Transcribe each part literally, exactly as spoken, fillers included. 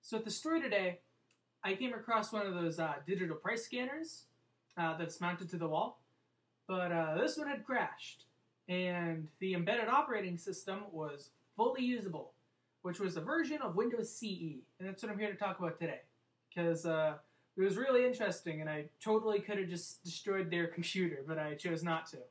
So at the store today, I came across one of those uh, digital price scanners uh, that's mounted to the wall, but uh, this one had crashed, and the embedded operating system was fully usable, which was a version of Windows C E, and that's what I'm here to talk about today, because uh, it was really interesting, and I totally could have just destroyed their computer, but I chose not to.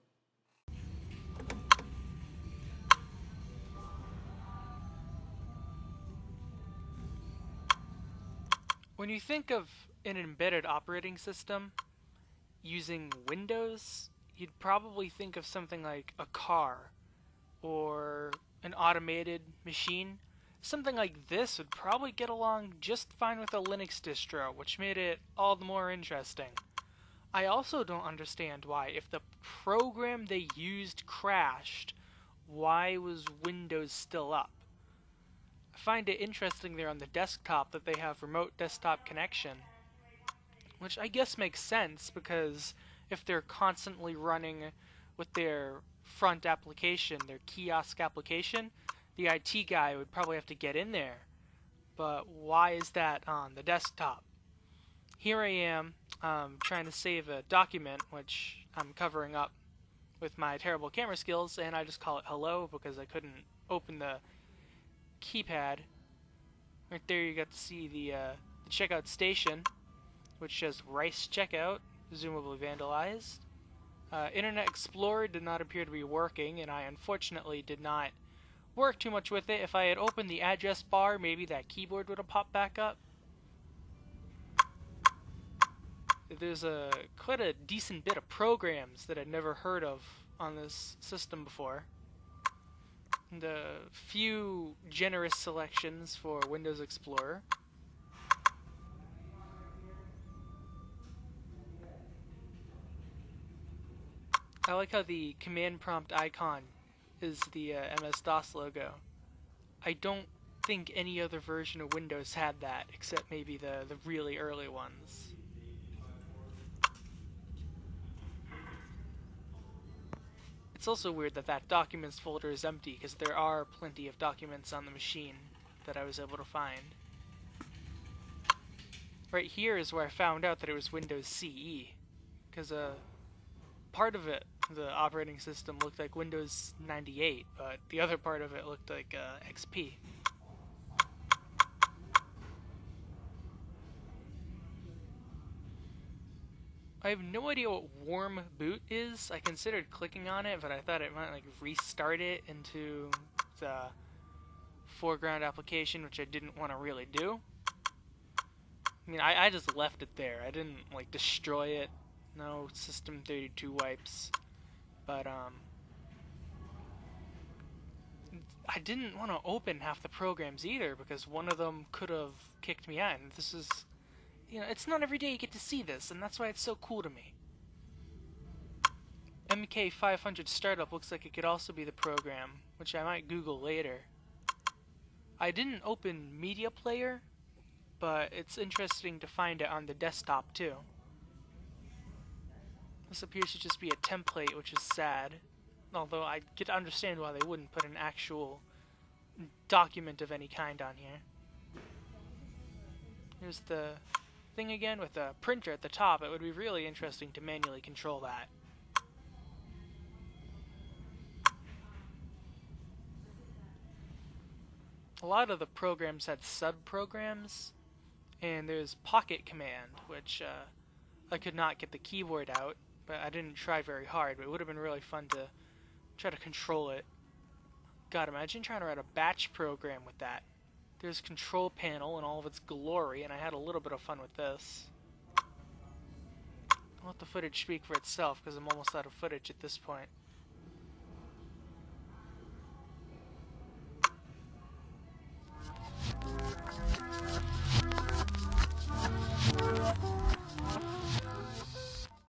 When you think of an embedded operating system using Windows, you'd probably think of something like a car or an automated machine. Something like this would probably get along just fine with a Linux distro, which made it all the more interesting. I also don't understand why, if the program they used crashed, why was Windows still up? I find it interesting there on the desktop that they have remote desktop connection, which I guess makes sense because if they're constantly running with their front application, their kiosk application, the I T guy would probably have to get in there. But why is that on the desktop? Here I am um, trying to save a document, which I'm covering up with my terrible camera skills, and I just call it hello because I couldn't open the keypad. Right there you got to see the, uh, the checkout station, which says Rice Checkout, presumably vandalized. Uh, Internet Explorer did not appear to be working, and I unfortunately did not work too much with it. If I had opened the address bar, maybe that keyboard would have popped back up. There's a quite a decent bit of programs that I'd never heard of on this system before. And a few generous selections for Windows Explorer. I like how the command prompt icon is the uh, M S DOS logo. I don't think any other version of Windows had that, except maybe the, the really early ones. It's also weird that that documents folder is empty, because there are plenty of documents on the machine that I was able to find. Right here is where I found out that it was Windows C E, because uh, part of it, the operating system, looked like Windows ninety-eight, but the other part of it looked like uh, X P. I have no idea what warm boot is. I considered clicking on it, but I thought it might like restart it into the foreground application, which I didn't want to really do. I mean, I, I just left it there. I didn't like destroy it. No System thirty-two wipes. But um, I didn't want to open half the programs either because one of them could have kicked me out. And this is, you know, it's not every day you get to see this, and that's why it's so cool to me. M K five hundred Startup looks like it could also be the program, which I might Google later. I didn't open Media Player, but it's interesting to find it on the desktop too. This appears to just be a template, which is sad. Although I get to understand why they wouldn't put an actual document of any kind on here. Here's the thing again with a printer at the top. It would be really interesting to manually control that. A lot of the programs had sub-programs, and there's Pocket Command, which uh, I could not get the keyboard out, but I didn't try very hard, but it would have been really fun to try to control it. God, imagine trying to write a batch program with that. There's Control Panel in all of its glory, and I had a little bit of fun with this. I'll let the footage speak for itself, because I'm almost out of footage at this point.